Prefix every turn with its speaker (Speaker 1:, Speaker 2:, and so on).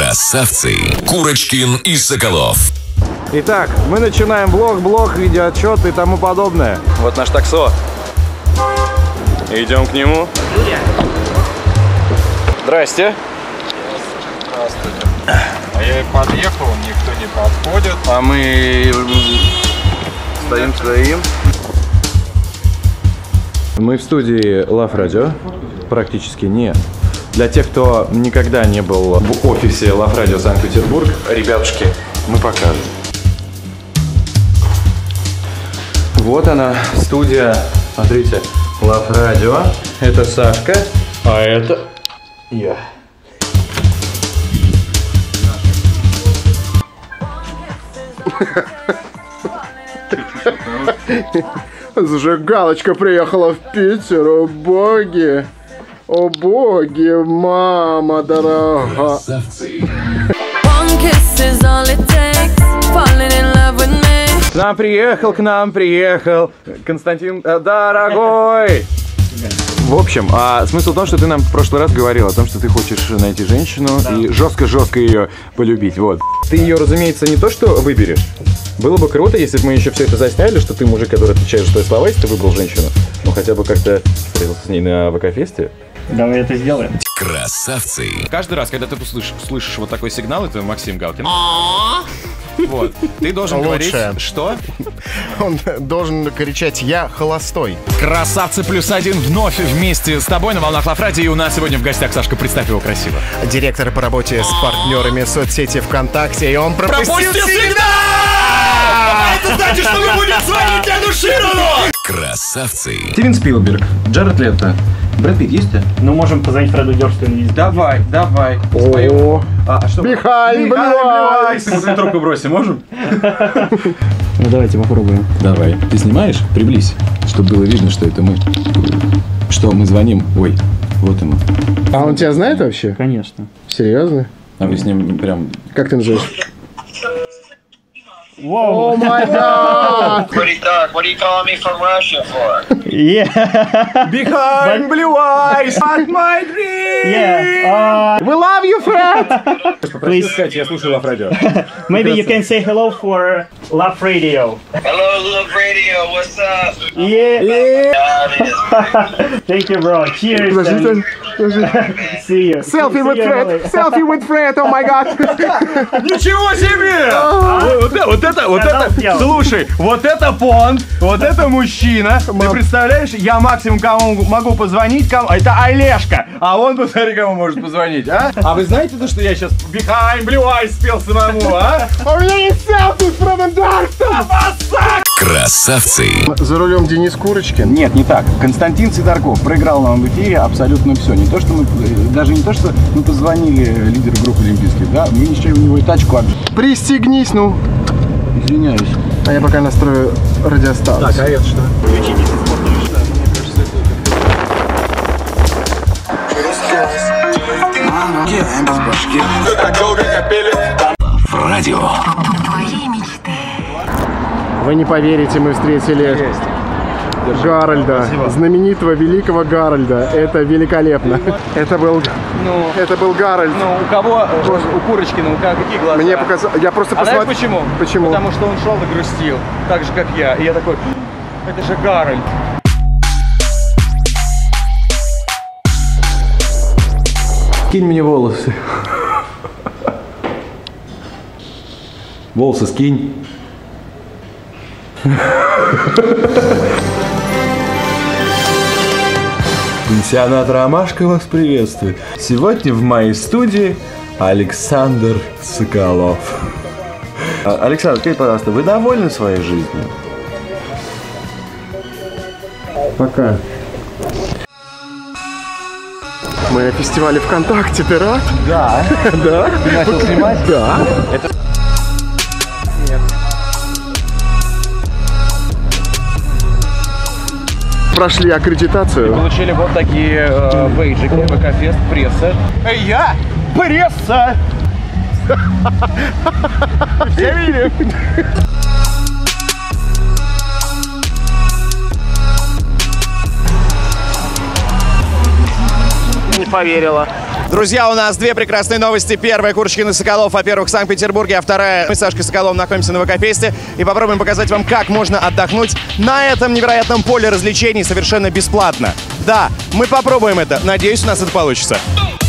Speaker 1: Красавцы. Курочкин и Соколов.
Speaker 2: Итак, мы начинаем блог, видеоотчет и тому подобное. Вот наш таксо. Идем к нему. Здрасте.
Speaker 3: Здравствуйте. А я подъехал, никто не подходит.
Speaker 2: А мы стоим. Мы в студии Love Radio. Практически не. Для тех, кто никогда не был в офисе Love Radio Санкт-Петербург, ребятушки, мы покажем. Вот она, студия. Смотрите, Love Radio. Это Сашка, а это я. Зажигалочка приехала в Питер, о боги! О боги, мама дорогая! К нам приехал Константин, дорогой! В общем, смысл в том, что ты нам в прошлый раз говорил о том, что ты хочешь найти женщину и жестко ее полюбить, вот. Ты ее, разумеется, не то что выберешь. Было бы круто, если бы мы еще все это засняли, что ты мужик, который отвечает за свои слова, если ты выбрал женщину. Ну, хотя бы как-то встретился с ней на ВК-фесте.
Speaker 4: Давай это сделаем.
Speaker 1: Красавцы.
Speaker 5: Каждый раз, когда ты слышишь вот такой сигнал, это Максим Галкин. Вот. Ты должен говорить, что?
Speaker 6: Он должен кричать «Я холостой».
Speaker 5: Красавцы +1 вновь вместе с тобой на волнах Love Radio. И у нас сегодня в гостях Сашка, представь его красиво.
Speaker 6: Директор по работе с партнерами соцсети ВКонтакте, и он пропустил сигнал!
Speaker 5: Это значит, что мы будем звонить Яну Широну!
Speaker 1: Красавцы.
Speaker 2: Стивен Спилберг, Джаред Лето. Брэд Питт есть, да?
Speaker 4: Ну, можем позвонить Фреду Дёрсту.
Speaker 2: Давай.
Speaker 6: О,
Speaker 2: что?
Speaker 6: Behind Blue Eyes!
Speaker 2: Мы трубку бросим, можем?
Speaker 4: Ну, давайте попробуем.
Speaker 7: Давай. Ты снимаешь? Приблизь, чтобы было видно, что это мы. Что мы звоним? Ой, вот ему.
Speaker 6: А он тебя знает вообще?
Speaker 4: Конечно.
Speaker 6: Серьезно?
Speaker 7: А вы с ним прям...
Speaker 6: Как ты называешь?
Speaker 4: Whoa.
Speaker 6: Oh my god!
Speaker 8: What are you calling me from Russia for?
Speaker 4: Yeah.
Speaker 2: Behind blue eyes, at my dream!
Speaker 4: Yeah.
Speaker 6: We love you, Fred!
Speaker 4: Please.
Speaker 2: Сказать, я слушаю Love Radio.
Speaker 4: Maybe you can say hello for Love Radio.
Speaker 8: Hello, Love Radio. What's up?
Speaker 4: Yeah. Thank you, bro. Cheers.
Speaker 6: Подожди,
Speaker 4: See you.
Speaker 6: Selfie with Fred! Selfie with Fred! Oh my god!
Speaker 2: Ничего себе! Вот это, слушай, вот это понт, вот это мужчина. Ты представляешь, я максимум кому могу позвонить, это Олежка, а он, посмотри, кому может позвонить, а? А вы знаете то, что я сейчас Behind Blue Eyes спел самому, а?
Speaker 6: У меня есть селфи с Фредом Дёрстом!
Speaker 1: Красавцы.
Speaker 6: За рулем Денис Курочкин.
Speaker 2: Нет, не так. Константин Сидорков проиграл нам в эфире абсолютно все. Не то, что мы, даже не то, что мы позвонили лидеру группы Олимпийских, да, мы еще у него и тачку отжали.
Speaker 6: Пристегнись, ну.
Speaker 2: Извиняюсь.
Speaker 6: А я пока настрою радиостанцию.
Speaker 2: Так, а это что?
Speaker 1: Радио.
Speaker 6: Вы не поверите, мы встретили Гарольда, знаменитого великого Гарольда. Это великолепно. Это был Гарольд.
Speaker 2: Ну, у кого? У Курочкина, какие глаза?
Speaker 6: Мне показалось, я просто
Speaker 2: А знаешь
Speaker 6: посмотрел.
Speaker 2: почему?
Speaker 6: Почему?
Speaker 2: Потому что он шел и грустил, так же, как я. И я такой, это же Гарольд. Скинь мне волосы. Волосы скинь. Пансионат Ромашка вас приветствует. Сегодня в моей студии Александр Соколов. Александр, скажите, пожалуйста, вы довольны своей жизнью?
Speaker 6: Пока. Мы на фестивале ВКонтакте, ты рад?
Speaker 2: Да.
Speaker 6: Да?
Speaker 2: Ты начал снимать?
Speaker 6: Да. Прошли аккредитацию.
Speaker 2: Получили вот такие бейджики, ВК-фест, пресса. Я пресса! Все видели? Не поверила.
Speaker 6: Друзья, у нас две прекрасные новости. Первая — Курочкин и Соколов, во-первых, в Санкт-Петербурге, а вторая — мы с Сашкой Соколовым находимся на Новокопейске и попробуем показать вам, как можно отдохнуть на этом невероятном поле развлечений совершенно бесплатно. Да, мы попробуем это. Надеюсь, у нас это получится.